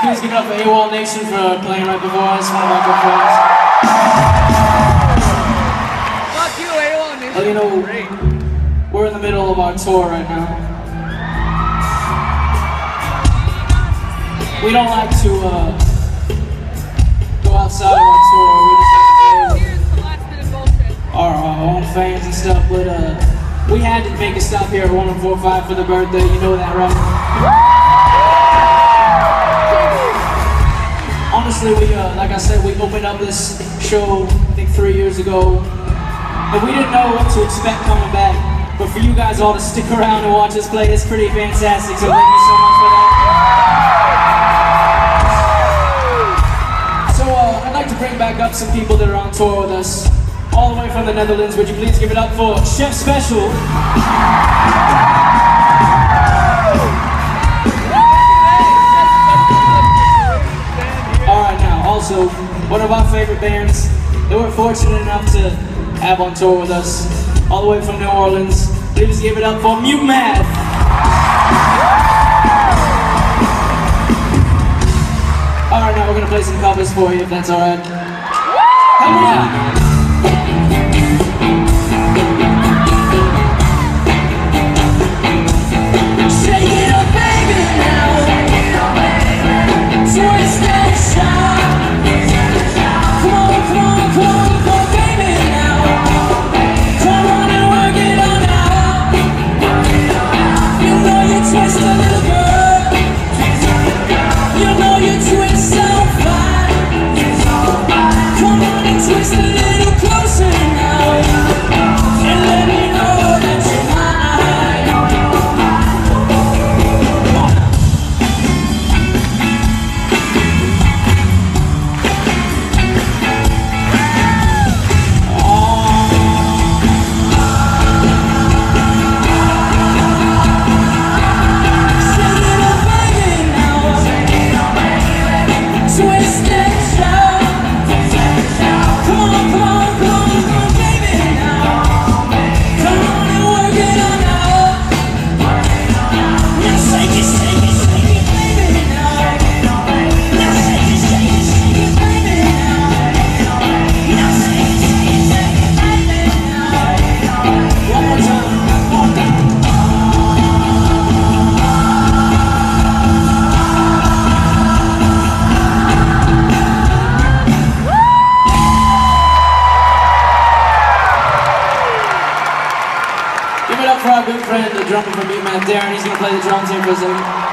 please give it up for AWOL Nation for playing right before us, one of our good friends. Fuck you, AWOL Nation. Well, you know, we're in the middle of our tour right now. We don't like to go outside of our tour. We just like to play our own fans and stuff, but we had to make a stop here at 1045 for the birthday, you know that, right? Honestly, we, like I said, we opened up this show, I think 3 years ago, and we didn't know what to expect coming back, but for you guys all to stick around and watch us play, it's pretty fantastic, so thank you so much for that. So, I'd like to bring back up some people that are on tour with us. All the way from the Netherlands, would you please give it up for Chef Special? Alright, now, also, one of our favorite bands that we're fortunate enough to have on tour with us, all the way from New Orleans, please give it up for Mute Math. Alright, now we're gonna play some covers for you, if that's alright. Come on! Give it up for our good friend, the drummer from Mute Math, Darren. He's going to play the drums here for a second.